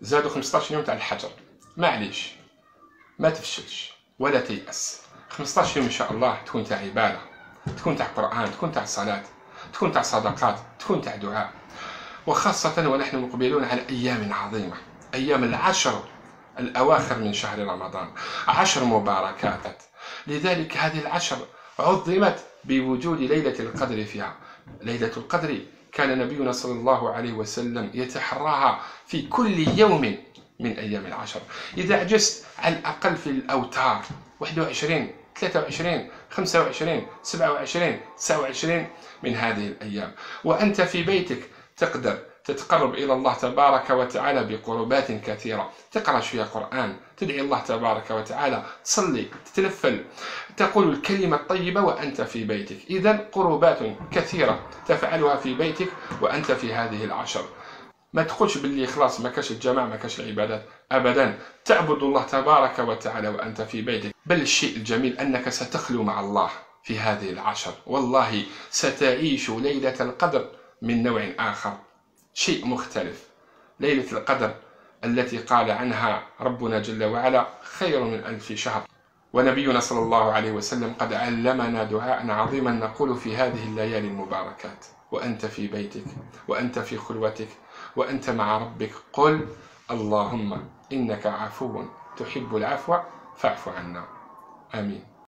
زادوا 15 يوم تاع الحجر، معليش ما تفشلش ولا تيأس. 15 يوم ان شاء الله تكون تاع عباده، تكون تاع قرآن، تكون تاع صلاة، تكون تاع صدقات، تكون تاع دعاء. وخاصة ونحن مقبلون على أيام عظيمة، أيام العشر الأواخر من شهر رمضان، 10 مباركات. لذلك هذه العشر عظمت بوجود ليلة القدر فيها. ليلة القدر كان نبينا صلى الله عليه وسلم يتحراها في كل يوم من أيام العشر. إذا عجزت على الأقل في الأوتار 21 23 25 27 29 من هذه الأيام، وأنت في بيتك تقدر تتقرب إلى الله تبارك وتعالى بقربات كثيرة. تقرأ شوية قرآن، تدعي الله تبارك وتعالى، تصلي، تتنفل، تقول الكلمة الطيبة وأنت في بيتك. إذن قربات كثيرة تفعلها في بيتك وأنت في هذه العشر. ما تقولش باللي خلاص ما كاش الجماعة ما كاش العبادات، أبدا. تعبد الله تبارك وتعالى وأنت في بيتك. بل الشيء الجميل أنك ستخلو مع الله في هذه العشر، والله ستعيش ليلة القدر من نوع آخر، شيء مختلف. ليلة القدر التي قال عنها ربنا جل وعلا خير من 1000 شهر. ونبينا صلى الله عليه وسلم قد علمنا دعاء عظيما نقول في هذه الليالي المباركات وأنت في بيتك وأنت في خلوتك وأنت مع ربك. قل اللهم إنك عفو تحب العفو فاعف عنا. آمين.